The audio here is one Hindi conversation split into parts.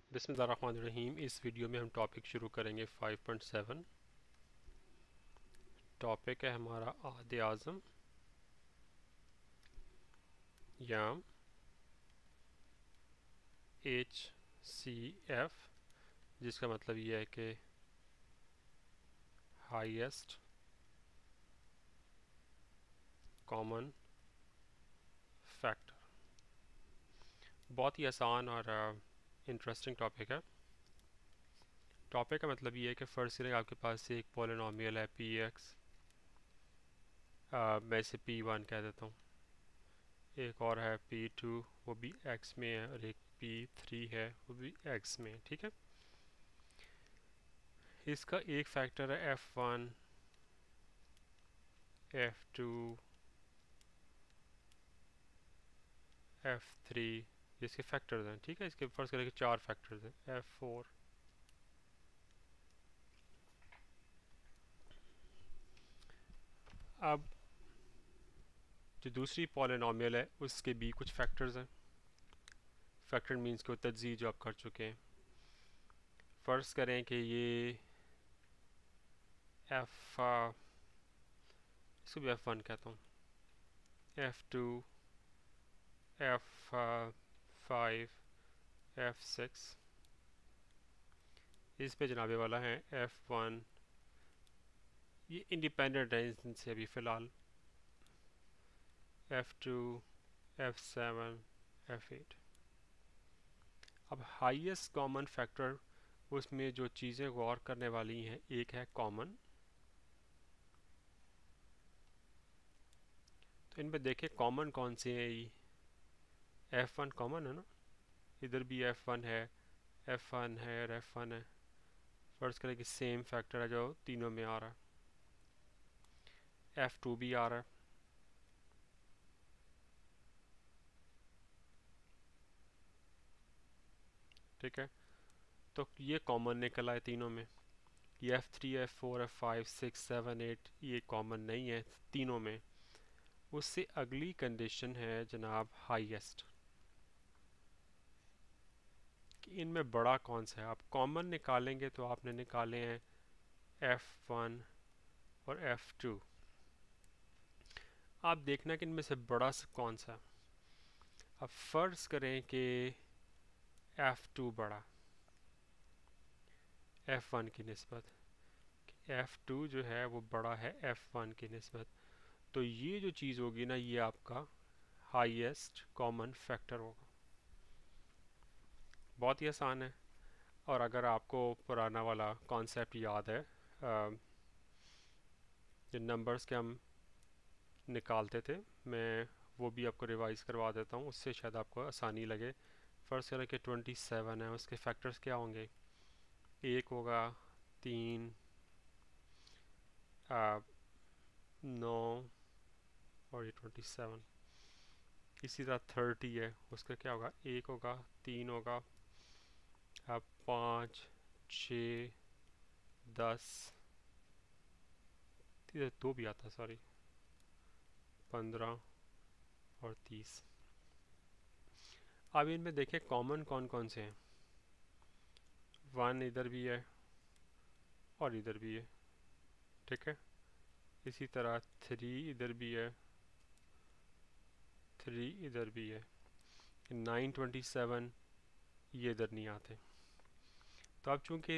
बिस्मिल्लाहिर्रहमानिर्रहीम। इस वीडियो में हम टॉपिक शुरू करेंगे 5.7। टॉपिक है हमारा आद आज़म या HCF, जिसका मतलब ये है कि हाईएस्ट कॉमन फैक्टर। बहुत ही आसान और इंटरेस्टिंग टॉपिक है। टॉपिक का मतलब ये है कि फ़र्ज़ करें आपके पास एक पॉलिनॉमियल है px, मैं इसे p1 कह देता हूँ। एक और है p2, वो भी x में है, और एक p3 है, वो भी x में है। ठीक है, इसका एक फैक्टर है f1, f2, f3, इसके फैक्टर्स हैं। ठीक है, इसके फर्स्ट करें कि चार फैक्टर्स हैं, f4। अब जो दूसरी पॉलिनॉमियल है उसके भी कुछ फैक्टर्स हैं। फैक्टर मीन्स को तज्ज़ीज़ जो आप कर चुके हैं। फ़र्ज़ करें कि ये f इसको भी f1 कहता हूँ, f2, f5, f6। इस पे जनाबे वाला है f1, ये इंडिपेंडेंट है इनसे अभी फ़िलहाल, f2, f7, f8। अब हाईएस्ट कॉमन फैक्टर, उसमें जो चीज़ें गौर करने वाली हैं, एक है कॉमन। तो इनमें देखें कॉमन कौन से हैं। ये f1 कॉमन है ना, इधर भी f1 है, f1 है और f1 है। फर्स्ट करें कि सेम फैक्टर है जो तीनों में आ रहा है, f2 भी आ रहा है। ठीक है, तो ये कॉमन निकला है तीनों में। ये f3, f4, f5, 6, 7, 8 ये कॉमन नहीं है तीनों में। उससे अगली कंडीशन है जनाब हाईएस्ट, कि इनमें बड़ा कौन सा है। आप कॉमन निकालेंगे तो आपने निकाले हैं f1 और f2। आप देखना कि इनमें से बड़ा कौन सा। अब फ़र्ज़ करें कि f2 बड़ा f1 की निस्बत, f2 जो है वो बड़ा है f1 की निस्बत। तो ये जो चीज़ होगी ना, ये आपका हाईएस्ट कॉमन फैक्टर होगा। बहुत ही आसान है। और अगर आपको पुराना वाला कॉन्सेप्ट याद है, जो नंबर्स के हम निकालते थे, मैं वो भी आपको रिवाइज़ करवा देता हूँ, उससे शायद आपको आसानी लगे। फ़र्स्ट करें कि 27 है, उसके फैक्टर्स क्या होंगे। एक होगा 3, 9 और ये 27। इसी तरह 30 है, उसका क्या होगा, एक होगा, 3 होगा, 5, 6, 10, इधर 2 भी आता, सॉरी, 15 और 30। अब इनमें देखें कॉमन कौन कौन से हैं। 1 इधर भी है और इधर भी है। ठीक है, इसी तरह 3 इधर भी है, 3 इधर भी है। 9, 27 ये इधर नहीं आते। तो अब चूँकि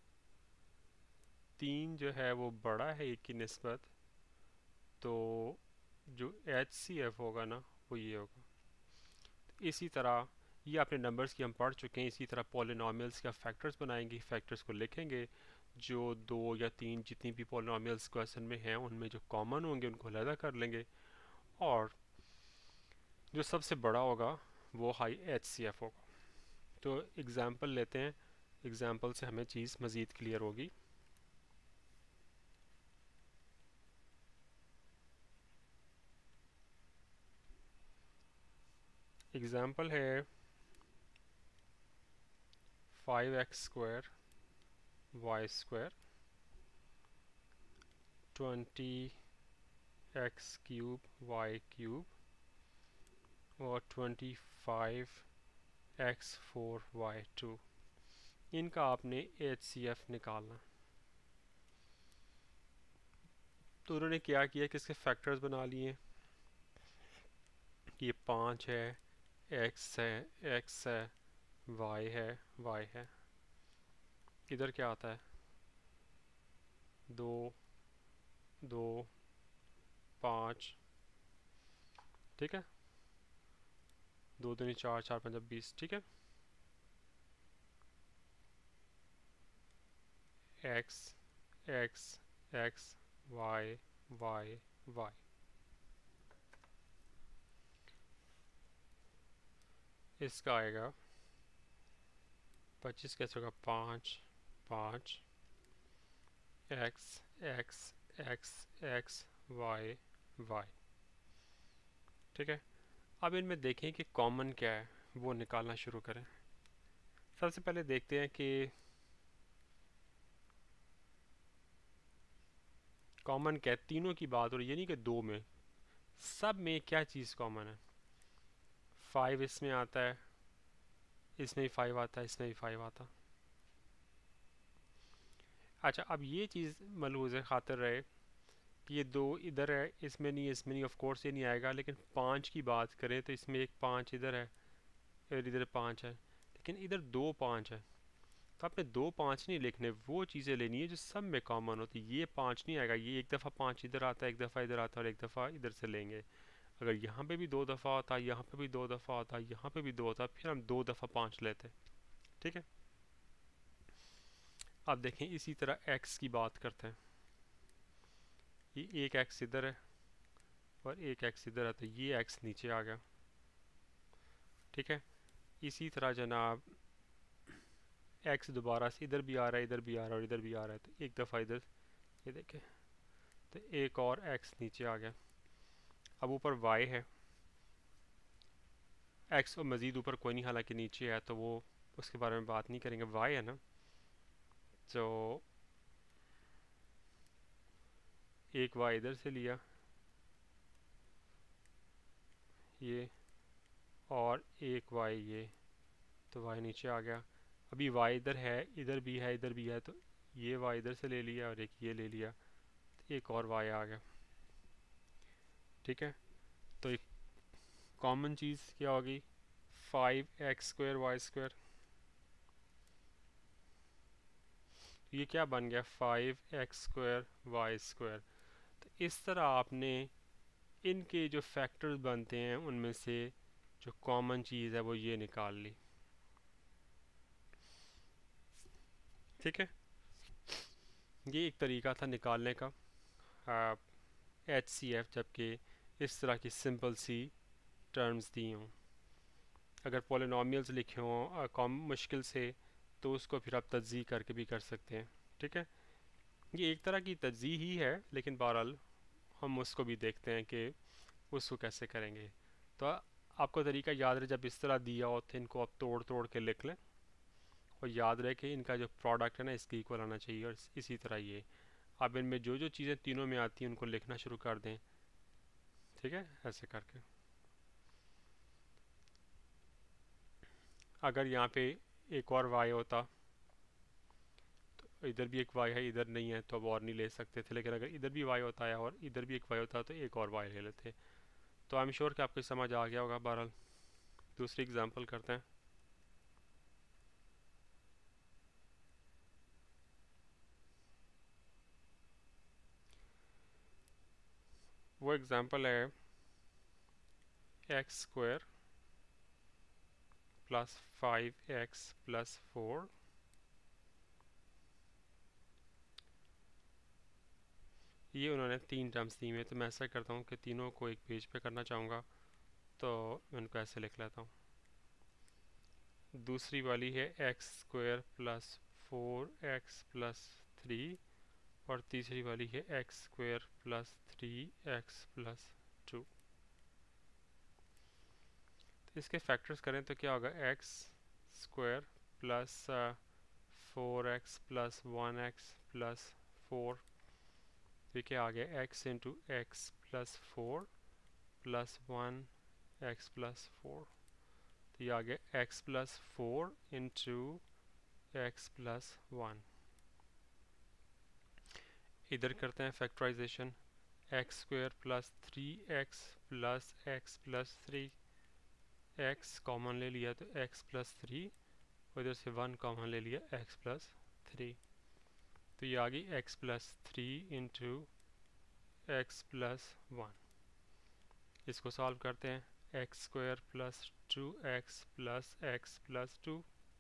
3 जो है वो बड़ा है एक की निस्बत, तो जो HCF होगा ना, वो ये होगा। इसी तरह ये अपने नंबर्स की हम पढ़ चुके हैं। इसी तरह पॉलिनॉमियल्स का फैक्टर्स बनाएंगे, फैक्टर्स को लिखेंगे। जो 2 या 3 जितनी भी पॉलिनॉमियल्स क्वेश्चन में हैं, उनमें जो कॉमन होंगे उनको अलहदा कर लेंगे, और जो सबसे बड़ा होगा वो हाई HCF होगा। तो एग्ज़ाम्पल लेते हैं, एग्ज़ाम्पल से हमें चीज़ मज़ीद क्लियर होगी। एग्ज़ाम्पल है 5x² y² 20x³ y³ और 25x4 y2। इनका आपने HCF निकालना। तो उन्होंने क्या किया कि इसके फैक्टर्स बना लिए। ये 5 है, x है, y है। इधर क्या आता है, 2 2 5, ठीक है, 2 दूनी 4, 4 5 20, ठीक है। x x x y y y। इसका आएगा 25 कैसे होगा, 5 5 x x x x y y, ठीक है। अब इनमें देखें कि कॉमन क्या है, वो निकालना शुरू करें। सबसे पहले देखते हैं कि कॉमन क्या है। तीनों की बात हो रही है, यानी कि दो में, सब में क्या चीज़ कॉमन है। 5 इसमें आता है, इसमें भी 5 आता है, इसमें भी 5 आता। अच्छा, अब ये चीज़ मलहूज़ खातिर रहे कि ये दो इधर है, इसमें नहीं, इसमें नहीं, ऑफ कोर्स ये नहीं आएगा। लेकिन 5 की बात करें तो इसमें एक 5 इधर है और इधर 5 है, लेकिन इधर 2 5 है। तो आपने 2 5 नहीं लिखने, वो चीज़ें लेनी है जो सब में कॉमन होती है। ये 5 नहीं आएगा, ये एक दफ़ा 5 इधर आता है, एक दफ़ा इधर आता है और एक दफ़ा इधर से लेंगे। अगर यहाँ पे भी 2 दफ़ा होता, यहाँ पे भी 2 दफ़ा होता, यहाँ पे भी 2 होता, फिर हम 2 दफ़ा 5 लेते, ठीक है। अब देखें, इसी तरह x की बात करते हैं। ये एक x इधर है और एक x इधर है, तो ये x नीचे आ गया, ठीक है। इसी तरह जनाब x दोबारा से इधर भी आ रहा है, इधर भी आ रहा है और इधर भी आ रहा है, तो एक दफ़ा इधर, ये देखें, तो एक और x नीचे आ गया। अब ऊपर y है, x और मज़ीद ऊपर कोई नहीं, हालांकि नीचे है तो वो उसके बारे में बात नहीं करेंगे। y है ना, तो एक y इधर से लिया ये, और एक y ये, तो y नीचे आ गया। अभी y इधर है, इधर भी है, इधर भी है, तो ये y इधर से ले लिया और एक ये ले लिया, तो एक और y आ गया, ठीक है। तो एक कॉमन चीज़ क्या होगी, 5x² y²। तो ये क्या बन गया, 5x² y²। तो इस तरह आपने इनके जो फैक्टर्स बनते हैं उनमें से जो कॉमन चीज़ है वो ये निकाल ली, ठीक है। ये एक तरीका था निकालने का HCF, जबकि इस तरह की सिंपल सी टर्म्स दी हों। अगर पॉलिनॉमियल्स लिखे हों कम मुश्किल से, तो उसको फिर आप तज्ज़ी करके भी कर सकते हैं, ठीक है। ये एक तरह की तज्ज़ी ही है, लेकिन बहरहाल हम उसको भी देखते हैं कि उसको कैसे करेंगे। तो आपको तरीका याद रहे, जब इस तरह दिया हो तो इनको आप तोड़ तोड़ के लिख लें, और याद रहे कि इनका जो प्रोडक्ट है ना इसके इक्वल आना चाहिए। और इसी तरह ये आप इनमें जो जो चीज़ें तीनों में आती हैं उनको लिखना शुरू कर दें, ठीक है, ऐसे करके। अगर यहाँ पे एक और y होता, तो इधर भी एक y है, इधर नहीं है, तो अब और नहीं ले सकते थे। लेकिन अगर इधर भी y होता है और इधर भी एक y होता, तो एक और y ले लेते। तो आई एम श्योर कि आपको समझ आ गया होगा। बहरहाल दूसरी एग्जांपल करते हैं। वो एग्जांपल है x² प्लस 5x प्लस 4। ये उन्होंने 3 टर्म्स दी हुई है, तो मैं ऐसा करता हूँ कि तीनों को एक पेज पे करना चाहूँगा, तो मैं उनको ऐसे लिख लेता हूँ। दूसरी वाली है x² प्लस 4x प्लस 3, और तीसरी वाली है x² प्लस 3x प्लस 2। तो इसके फैक्टर्स करें तो क्या होगा, x² plus 4x plus 1x plus 4। तो क्या आ गया, x into x plus 4 plus 1x plus 4। तो ये आ गया x plus 4 into x plus one. इधर करते हैं factorisation, x square plus three x plus three. X common ले लिया तो एक्स प्लस थ्री, उधर से वन कॉमन ले लिया एक्स प्लस थ्री। तो ये आ गई x plus three into x plus one. इसको सॉल्व करते हैं, x square plus two x plus two,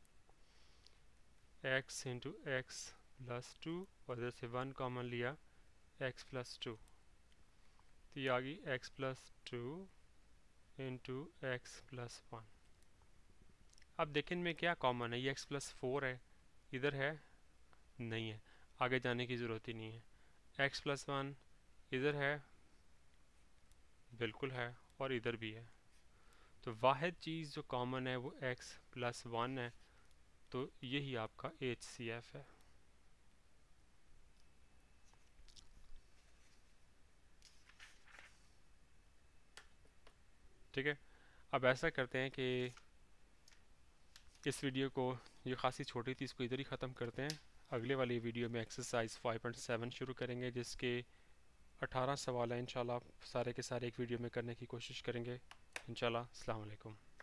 x into x plus two, और इधर से वन कॉमन लिया एक्स प्लस टू। तो ये आ गई x plus two into x plus one. अब देखें इनमें क्या कॉमन है, ये एक्स प्लस फोर है, इधर है नहीं है, आगे जाने की ज़रूरत ही नहीं है। एक्स प्लस वन इधर है, बिल्कुल है, और इधर भी है। तो वाहिद चीज़ जो कॉमन है वो एक्स प्लस वन है, तो यही आपका HCF है। ठीक है, अब ऐसा करते हैं कि इस वीडियो को, ये खासी छोटी थी, इसको इधर ही ख़त्म करते हैं। अगले वाली वीडियो में एक्सरसाइज 5.7 शुरू करेंगे, जिसके 18 सवाल हैं। इंशाल्लाह सारे के सारे एक वीडियो में करने की कोशिश करेंगे। इंशाल्लाह। अस्सलाम वालेकुम।